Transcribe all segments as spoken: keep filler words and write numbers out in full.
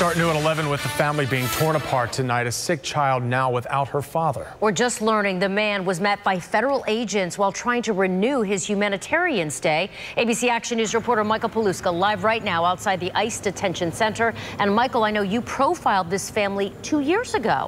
Start new at eleven with the family being torn apart tonight. A sick child now without her father. We're just learning the man was met by federal agents while trying to renew his humanitarian stay. A B C Action News reporter Michael Paluska live right now outside the ICE detention center. And Michael, I know you profiled this family two years ago.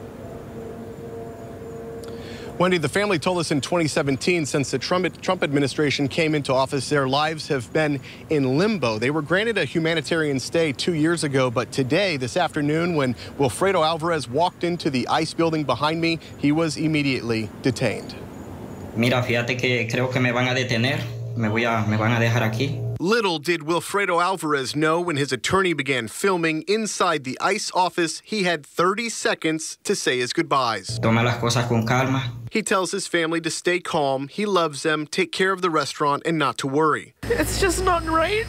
Wendy, the family told us in twenty seventeen, since the Trump, Trump administration came into office, their lives have been in limbo. They were granted a humanitarian stay two years ago, but today, this afternoon, when Wilfredo Alvarez walked into the ICE building behind me, he was immediately detained. Mira, fíjate que creo que me van a detener. Me voy a, me van a dejar aquí. Little did Wilfredo Alvarez know when his attorney began filming inside the ICE office, he had thirty seconds to say his goodbyes. Toma las cosas con calma. He tells his family to stay calm, he loves them, take care of the restaurant, and not to worry. It's just not right.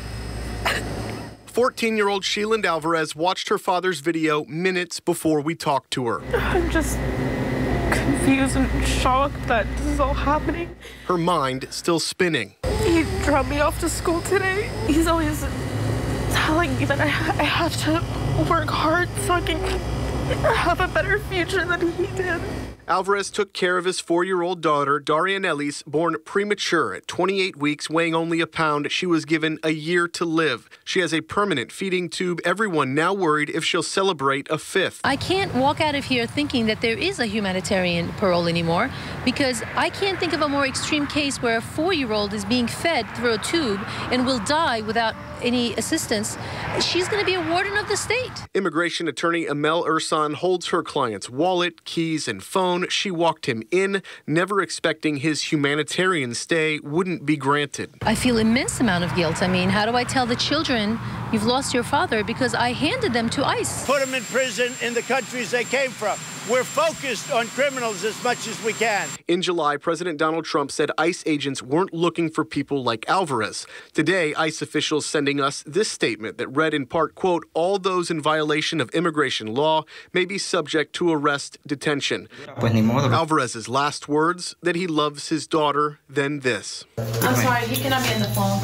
fourteen-year-old Sheila Alvarez watched her father's video minutes before we talked to her. I'm just confused and shocked that this is all happening. Her mind still spinning. He dropped me off to school today. He's always telling me that I, I have to work hard so I can have a better future than he did. Alvarez took care of his four-year-old daughter, Darian Ellis, born premature at twenty-eight weeks, weighing only a pound. She was given a year to live. She has a permanent feeding tube. Everyone now worried if she'll celebrate a fifth. I can't walk out of here thinking that there is a humanitarian parole anymore, because I can't think of a more extreme case where a four-year-old is being fed through a tube and will die without any assistance. She's going to be a warden of the state. Immigration attorney Amel Ursan holds her client's wallet, keys, and phone. She walked him in, never expecting his humanitarian stay wouldn't be granted. I feel immense amount of guilt. I mean, how do I tell the children you've lost your father, because I handed them to ICE? Put them in prison in the countries they came from. We're focused on criminals as much as we can. In July, President Donald Trump said ICE agents weren't looking for people like Alvarez. Today, ICE officials sending us this statement that read in part, quote, all those in violation of immigration law may be subject to arrest detention. Alvarez's last words, that he loves his daughter, then this. I'm sorry, he cannot be on the phone.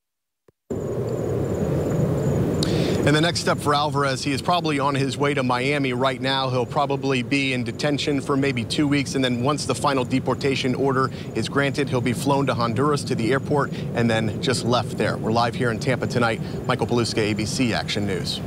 And the next step for Alvarez, he is probably on his way to Miami right now. He'll probably be in detention for maybe two weeks. And then once the final deportation order is granted, he'll be flown to Honduras to the airport and then just left there. We're live here in Tampa tonight. Michael Paluska, A B C Action News.